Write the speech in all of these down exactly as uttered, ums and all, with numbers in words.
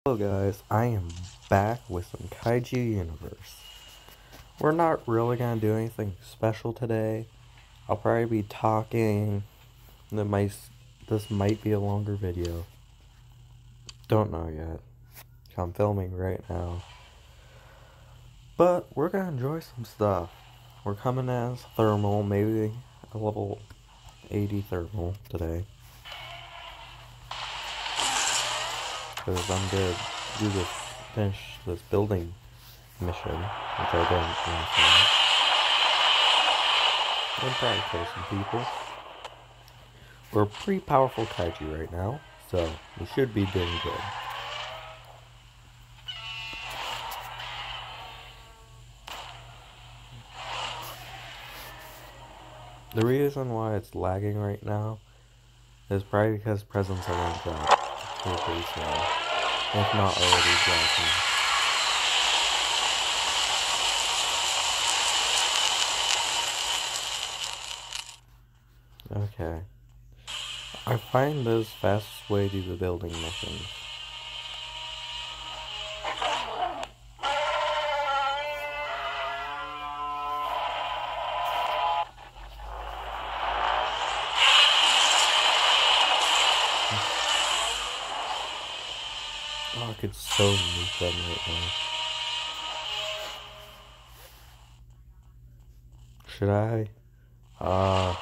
Hello guys, I am back with some Kaiju Universe. We're not really gonna do anything special today. I'll probably be talking. That might, this might be a longer video. Don't know yet. I'm filming right now. But we're gonna enjoy some stuff. We're coming as thermal, maybe a level eighty thermal today. Because I'm gonna do this, finish this building mission, which I don't understand. I'm trying to kill some people. We're a pretty powerful kaiju right now, so we should be doing good. The reason why it's lagging right now is probably because presents are going to drop here pretty soon, if not already dropping. Okay. I find this fastest way to do the building missions. Oh, I could so nuke them right now. Should I? Uh...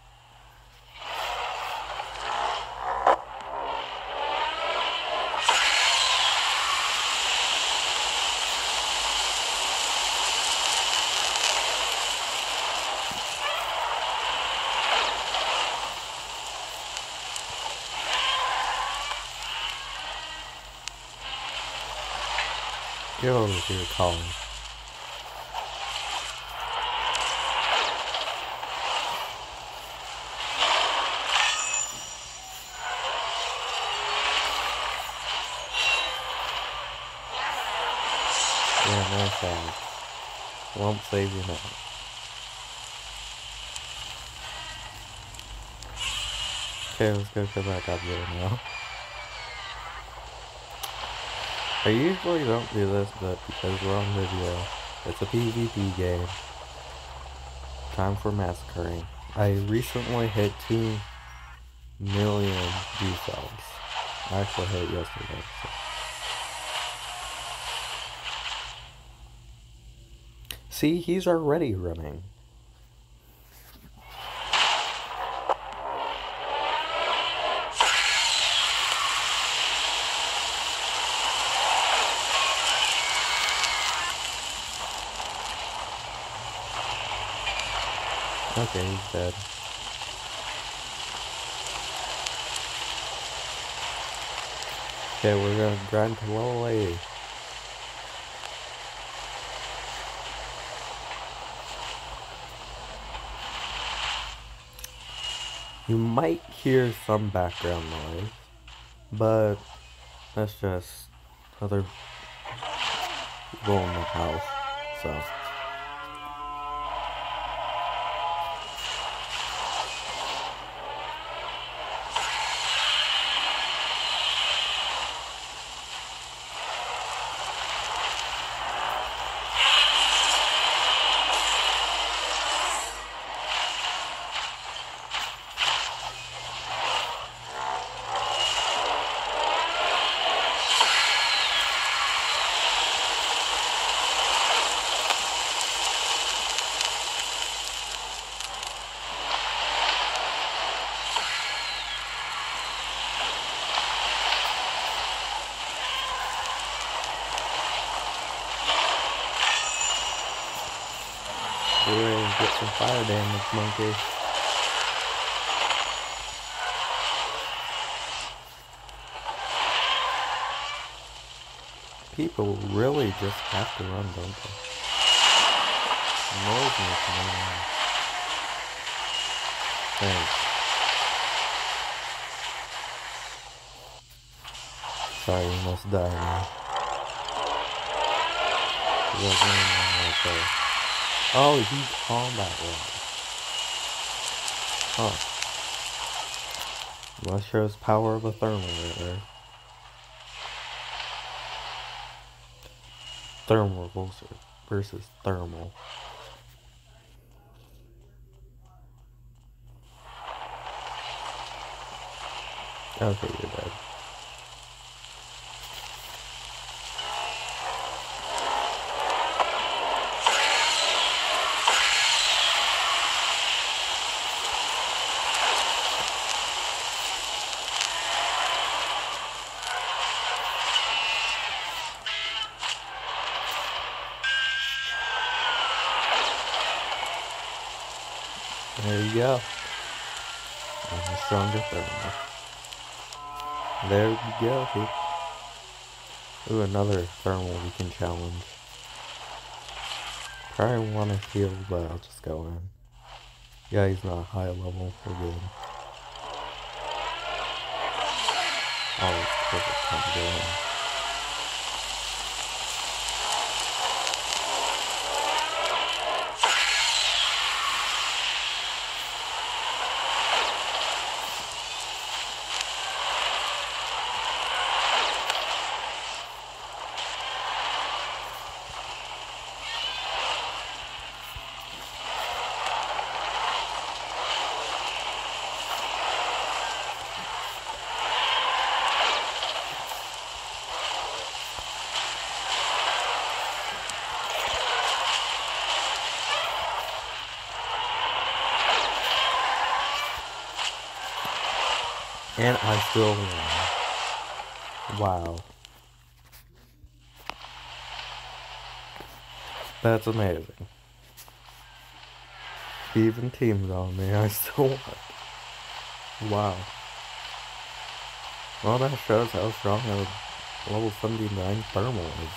Get over here, Colin. Yeah, no thanks. Won't save you now. Okay, let's go for that gobbler now. I usually don't do this, but because we're on video, it's a PvP game. Time for massacring. I recently hit two million view subs. I actually hit it yesterday. So. See, he's already running. Okay, he's dead. Okay, we're gonna grind to level eighty. You might hear some background noise, but that's just other people in the house, so. Get ready to get some fire damage, monkey. People really just have to run, don't they? Noise making me. Thanks. Sorry, you must die now. There's one right there. Oh, he's combat one. Huh. Well, that shows power of a thermal right there. Thermal versus, versus thermal. Okay, you're dead. There you go. I'm a stronger thermal. There you go, dude. Ooh, another thermal we can challenge. Probably want to heal, but I'll just go in. Yeah, he's not high level. We're good. Oh, it's perfect time to go in. And I still win. Wow. That's amazing. Even teams on me, I still won. Wow. Well, that shows how strong a level seventy-nine thermal is.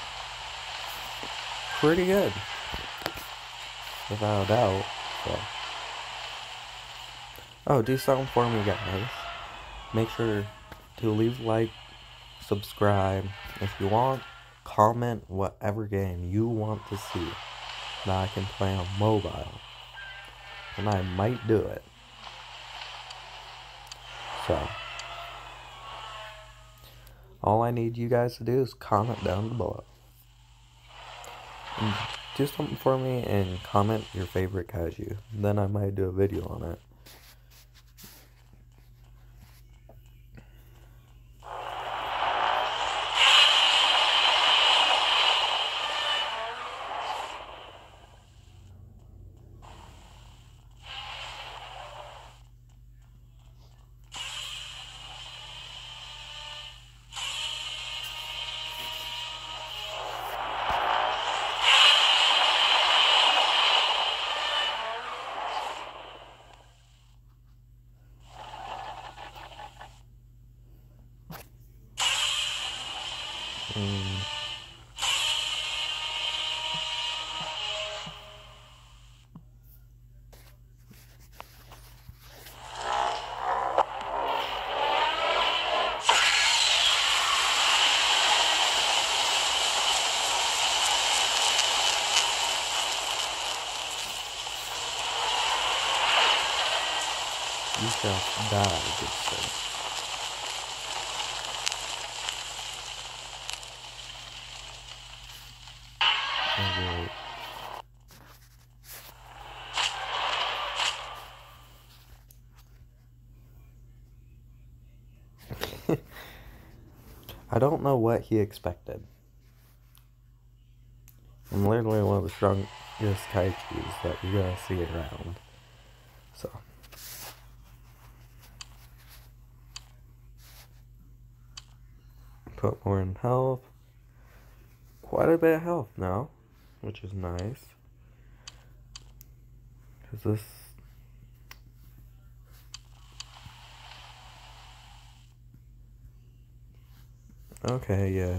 Pretty good. Without a doubt. So. Oh, do something for me, guys. Make sure to leave a like, subscribe. If you want, comment whatever game you want to see that I can play on mobile. And I might do it. So, all I need you guys to do is comment down below. And do something for me and comment your favorite kaiju. Then I might do a video on it. Mm. You shall die, good sir. Alright. I don't know what he expected. I'm literally one of the strongest kaijus that you're gonna see around. So. Put more in health. Quite a bit of health now, which is nice. Cause this Okay, yeah.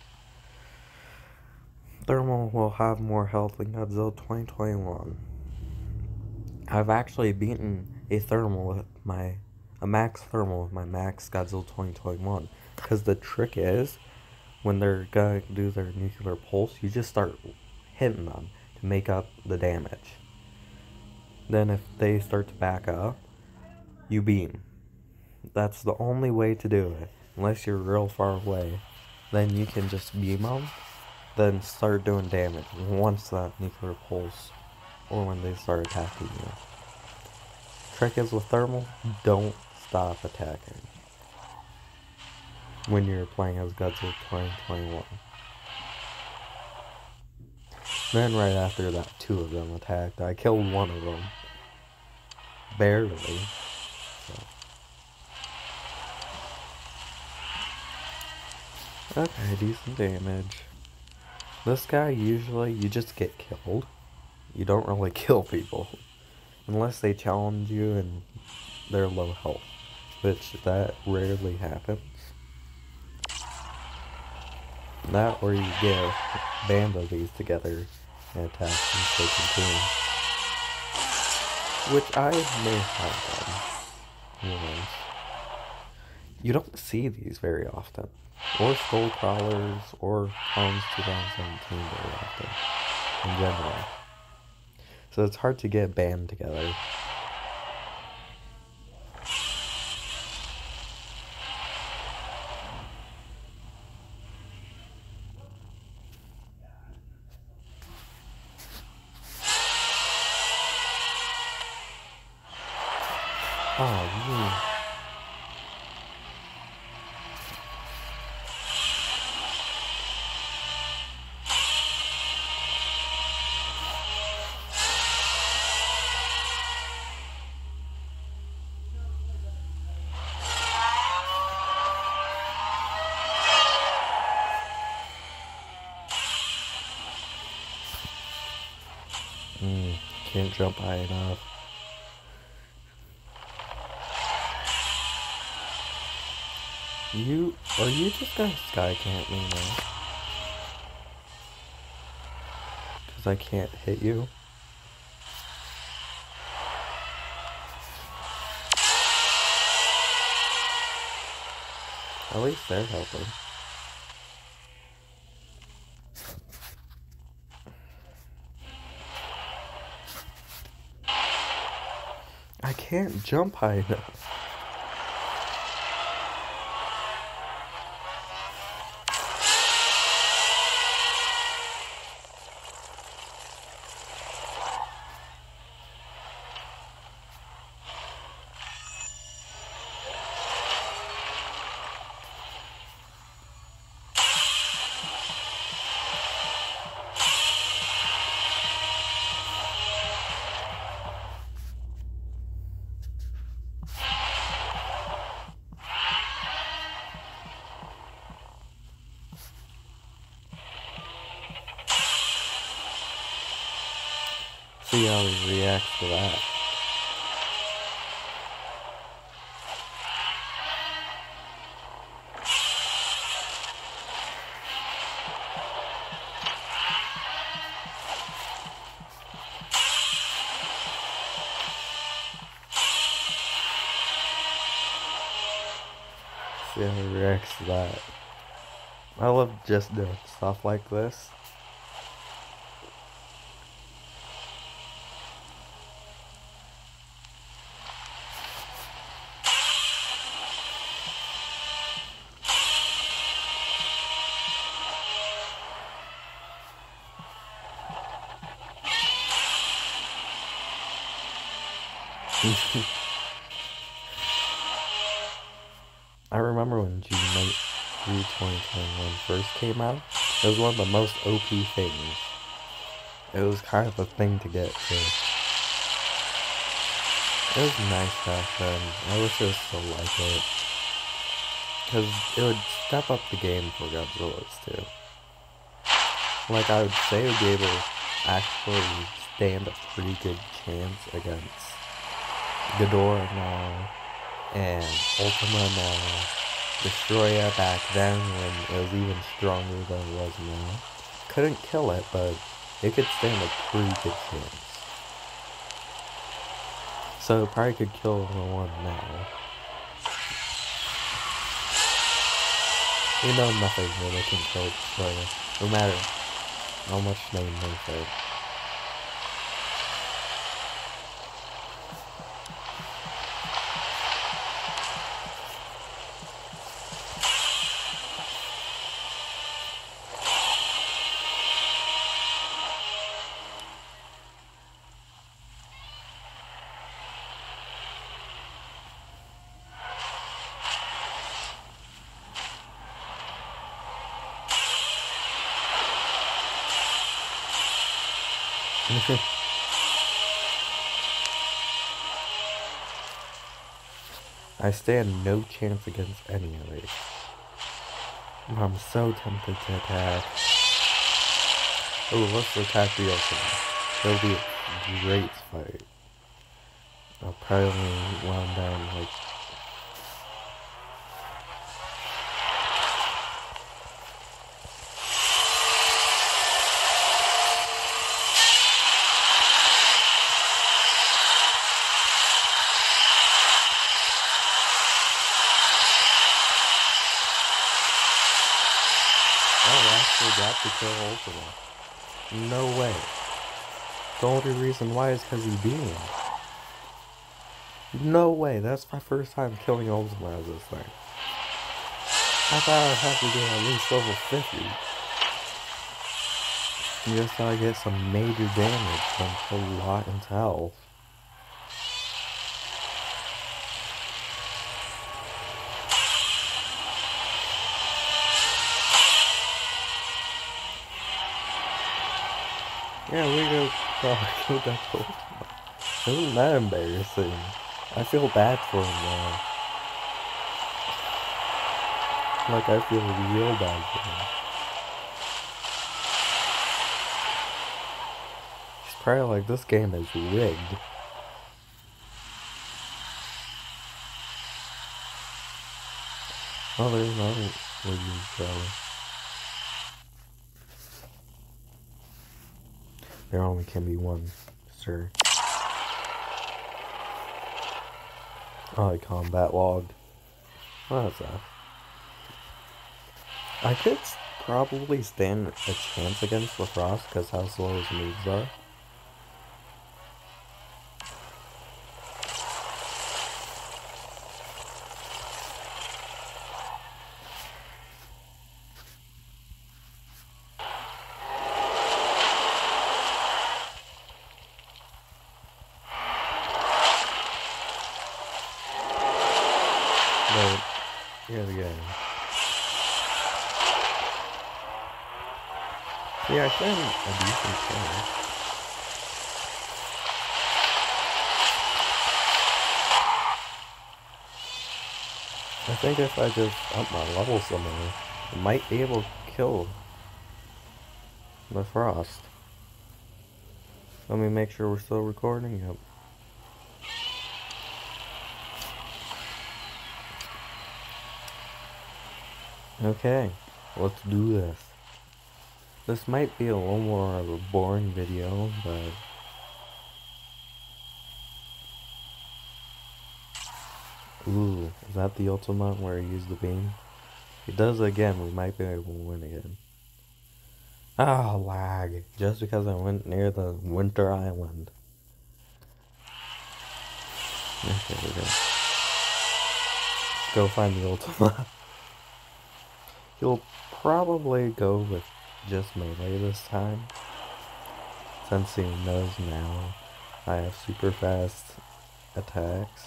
Thermal will have more health than Godzilla twenty twenty-one. I've actually beaten a thermal with my a max thermal with my max Godzilla twenty twenty-one. Because the trick is, when they're gonna do their nuclear pulse, you just start hitting them to make up the damage. Then if they start to back up, you beam. That's the only way to do it. Unless you're real far away, then you can just beam them. then start doing damage once that nuclear pulse or when they start attacking you. Trick is with thermal, don't stop attacking when you're playing as Godzilla twenty twenty-one. Then right after that, two of them attacked. I killed one of them. Barely. So. Okay, decent damage. This guy, usually, you just get killed. You don't really kill people. Unless they challenge you and they're low health. Which, that rarely happens. That or you get a band of these together and attack and stay contained. Which I may have done once. You don't see these very often. Or Skull Crawlers or Homes twenty seventeen very often. In general. So it's hard to get a band together. Oh, yeah. Mm, can't jump high enough. You, are you just gonna sky camp me now? Cause I can't hit you? At least they're helping. I can't jump high enough. See how he reacts to that. See how he reacts to that. I love just doing stuff like this. I remember when G Night three twenty twenty-one first came out, it was one of the most O P things. It was kind of a thing to get to. It was nice back then. I wish it was still like it. Because it would step up the game for Godzillas too. Like I would say it would be able to actually stand a pretty good chance against Ghidorah now, and Ultima now, Destroya back then when it was even stronger than it was now. Couldn't kill it, but it could stand a pretty good chance. So it probably could kill the one now. You know nothing really can kill Destroya, no matter how much they nerf it. I stand no chance against any of these. I'm so tempted to attack. Oh, let's attack the ultimate. It'll be a great fight. I'll probably wound down like... Oh, I actually got to kill Ultima. No way. The only reason why is because he beat me. No way, that's my first time killing Ultima as this thing. I thought I'd have to do at least level fifty. Just so I get some major damage from a lot into health. Yeah, we go oh, killed that Ultima. Isn't that embarrassing? I feel bad for him now. Like I feel real bad for him. He's probably like, this game is rigged. Oh, there's another Wiggy probably. There only can be one, sir. Oh, combat logged. Oh, that's that. I could probably stand a chance against the Frost because how slow his moves are. But, yeah, the game. Yeah, I stand a decent chance. I think if I just up my level somewhere, I might be able to kill the Frost. Let me make sure we're still recording. Yep. Okay, let's do this. This might be a little more of a boring video, but... Ooh, is that the ultimate where he used the beam? If he does it again, we might be able to win again. Ah, lag. Just because I went near the Winter Island. Okay, we go. Go find the ultimate. He'll probably go with just melee this time, since he knows now I have super fast attacks,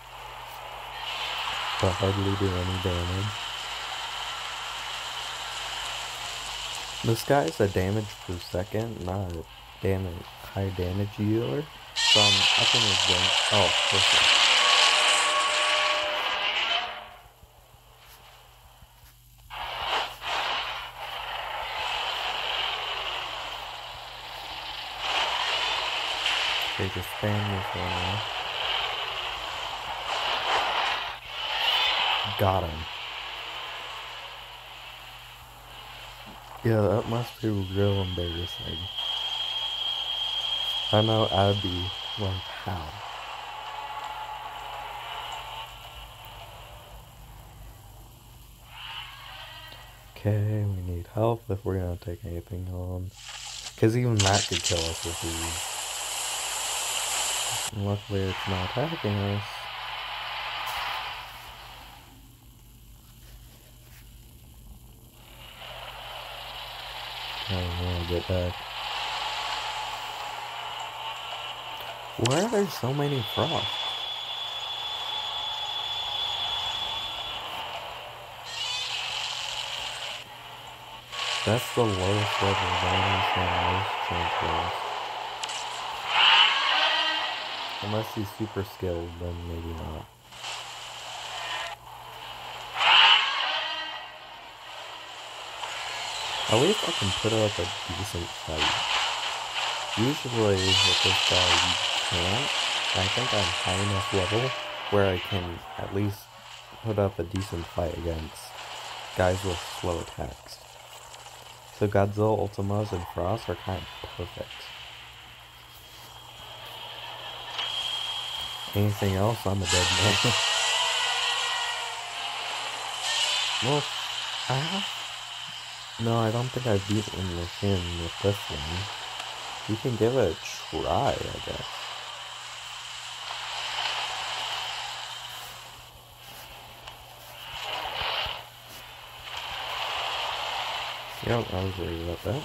but hardly do any damage. This guy's a damage per second, not a damage, high damage dealer, so I'm upping his damage. Oh, perfect. They just spam this one now. Got him. Yeah, that must be real embarrassing. I know I'd be like, how? Okay, we need help if we're gonna take anything on. Cause even that could kill us if we... Luckily it's not attacking us. I don't want to get back. Why are there so many frosts? That's the lowest level, the only thing most champions. Unless he's super skilled, then maybe not. At least I can put up a decent fight. Usually with this guy you can't. I think I'm high enough level where I can at least put up a decent fight against guys with slow attacks. So Godzilla, Ultimas, and Frost are kind of perfect. Anything else, I'm a dead man. Well, I have... No, I don't think I've beaten him with this one. You can give it a try, I guess. Yep, I was worried about that.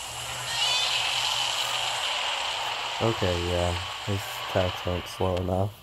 Okay, yeah, his attacks aren't slow enough.